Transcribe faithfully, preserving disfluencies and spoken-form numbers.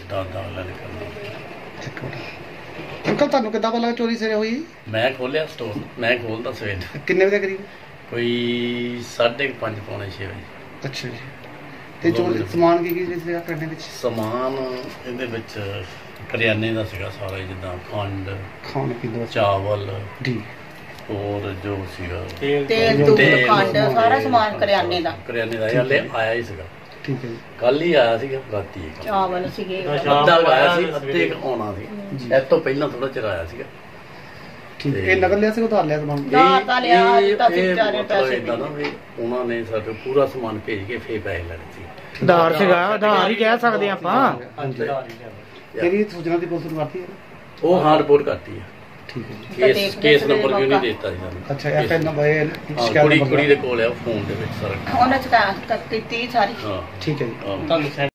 दस दस अगला निकलना। अंकल तुहानू किद्दां पता लगा चोरी सवेरे हुई? मैं खोलिया स्टोर, मैं खोलता सवेरे किन्ने बजे करीब? कोई साढ़े पाँच पौने छे बजे। अच्छा जी। ते चोरी समान की की सीगा करने विच? समान इहदे विच करियाने दा सीगा सारा, जिद्दां खंड, खाण पीण दा, चावल जी, और जो सीगा तेल दूध खंड सारा समान करियाने दा करियाने दा हले आया ही सीगा। ठीक है। कल ही आया सीगा राती। चावल सीगे अद्धा आया सी, अद्धे आउणा सी, इस तो पहला थोड़ा चिर आया सीगा। ठीक है। ਇਹ ਨਗਰ ਲਿਆ ਸੀ ਉਧਾਰ ਲਿਆ ਸਮਾਨ? ਉਧਾਰ ਤਾਂ ਲਿਆ, ਦਿੱਤਾ ਸੀ ਵਿਚਾਰੇ ਪੈਸੇ ਇਦਾਂ ਨਾ ਵੀ ਉਹਨਾਂ ਨੇ ਸਾਡੇ ਪੂਰਾ ਸਮਾਨ ਭੇਜ ਕੇ ਫੇਰ ਪੈਸੇ ਲੈਣੇ ਸੀ। ਉਧਾਰ ਸੀਗਾ, ਉਧਾਰ ਹੀ ਕਹਿ ਸਕਦੇ ਆਪਾਂ। ਕਿਹੜੀ ਸੂਚਨਾ ਦੀ ਪੁਲਿਸ ਨੂੰ ਕਰਤੀ ਹੈ? ਉਹ ਹਾਂ ਰਿਪੋਰਟ ਕਰਤੀ ਹੈ। ਠੀਕ ਹੈ। ਕੇਸ ਕੇਸ ਨੰਬਰ ਵੀ ਨਹੀਂ ਦਿੱਤਾ ਸੀ ਸਾਨੂੰ। ਅੱਛਾ, ਐਫ ਆਈ ਨੰਬਰ ਹੈ ਕੁੜੀ ਕੁੜੀ ਦੇ ਕੋਲ ਹੈ ਫੋਨ ਦੇ ਵਿੱਚ ਸਾਰਾ ਉਹਨੇ ਚਕਾ ਕੀਤੀ ਸਾਰੀ। ਹਾਂ ਠੀਕ ਹੈ ਜੀ।